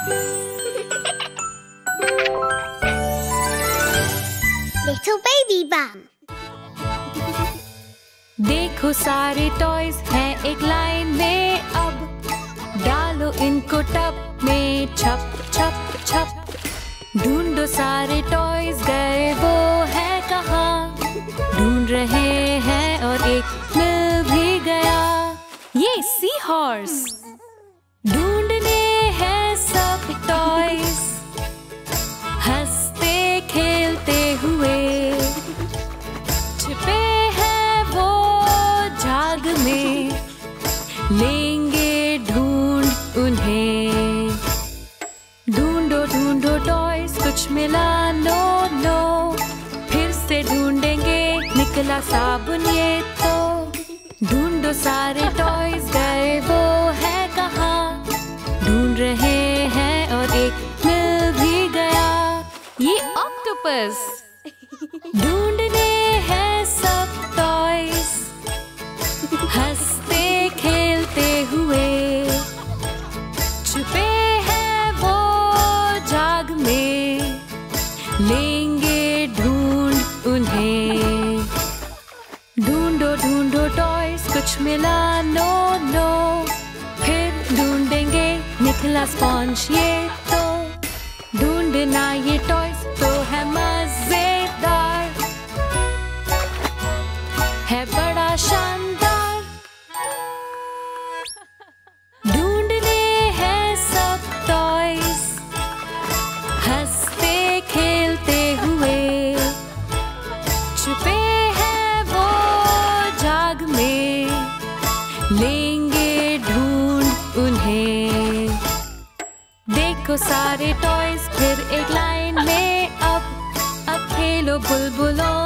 Little baby bum. देखो सारे toys हैं एक लाइन में अब, डालो इनको टब में छप छप छप। ढूंढो सारे टॉयज गए वो है कहाँ, ढूंढ रहे हैं और एक मिल भी गया। ये सी हॉर्स। ढूंढने हैं सब टॉयज, हंसते खेलते हुए, छिपे हैं वो झाग में, लेंगे ढूंढ उन्हें। ढूंढो ढूंढो टॉयज कुछ मिला लो लो, फिर से ढूंढेंगे निकला साबुन ये तो। ढूंढो सारे टॉयज गए वो है कहाँ, ढूंढ रहे हैं और एक मिल भी गया। ये ऑक्टोपस। ढूंढने हैं सब टॉयज, हंसते खेलते हुए, छुपे हैं वो झाग में, लेंगे ढूंढ उन्हें। ढूंढो ढूंढो टॉयज कुछ मिला लो लो, फिर ढूंढेंगे निकला स्पॉन्ज ये तो। ढूंढना ये टॉयज तो है मजेदार, है बड़ा शानदार। ढूंढने हैं सब टॉयज, हंसते खेलते हुए, छुपे हैं वो झाग में, लेंगे ढूंढ उन्हें। देखो सारे टॉयज फिर एक लाइन में अब खेलो बुलबुलों